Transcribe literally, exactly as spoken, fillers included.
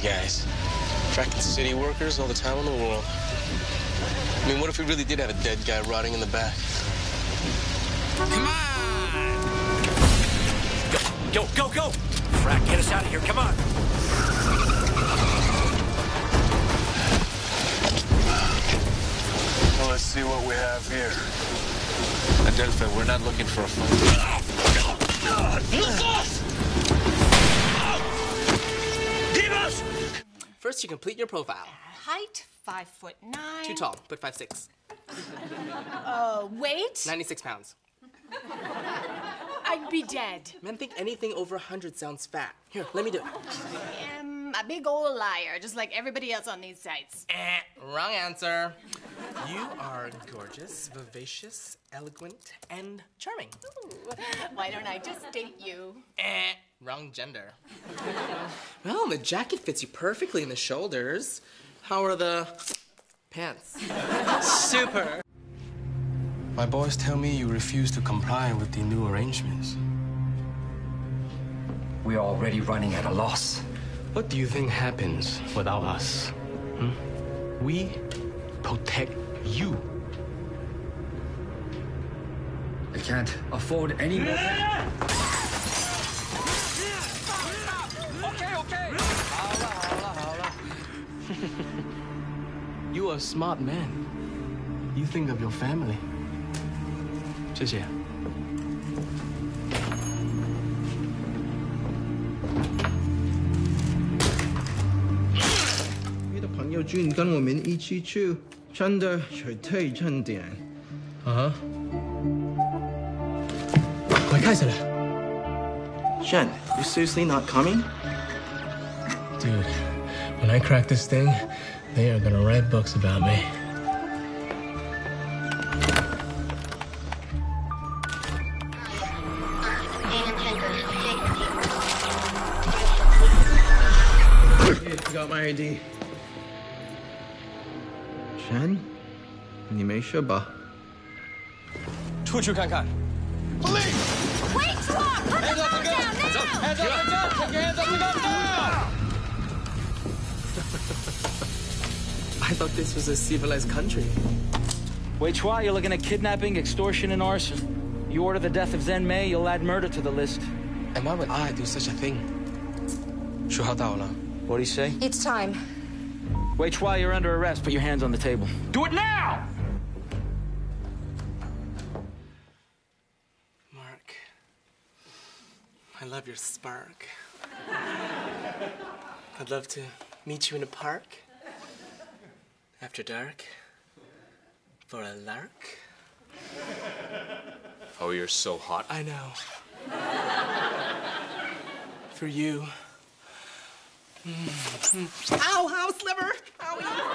guys. Tracking city workers all the time in the world. I mean, what if we really did have a dead guy rotting in the back? Come on! Go, go, go, go! Frack, get us out of here, come on! Well, let's see what we have here. Adelphi, we're not looking for a fight. First, you complete your profile. Height, five foot nine. Too tall, but five six. Uh, weight? ninety-six pounds. I'd be dead. Men think anything over one hundred sounds fat. Here, let me do it. I am a big old liar, just like everybody else on these sites. Eh, wrong answer. You are gorgeous, vivacious, eloquent, and charming. Ooh, why don't I just date you? Eh, wrong gender. Well, the jacket fits you perfectly in the shoulders. How are the pants? Super. My boys tell me you refuse to comply with the new arrangements. We're already running at a loss. What do you think happens without us? Hmm? We protect you. I can't afford any more. Okay, okay. You are a smart man. You think of your family. 谢谢。 你的朋友君跟我们一起去，真的是太正点。 啊？快开始了。 Shen, you seriously not coming? Dude, when I crack this thing, they are gonna write books about me. I got my I D. Shen, 你没事吧？ 出去看看。Police! Wait, stop! Put the phone down now! Hands up, hands up! Take your hands up, hands up now! I thought this was a civilized country. Wei Chua, you're looking at kidnapping, extortion, and arson. You order the death of Zhen Mei, you'll add murder to the list. And why would I do such a thing? 说好到了。 What'd he say? It's time. Wei Chua, you're under arrest. Put your hands on the table. Do it now! Mark, I love your spark. I'd love to meet you in a park after dark for a lark. Oh, you're so hot. I know. For you. Mm. Ow, ow, sliver! Owie.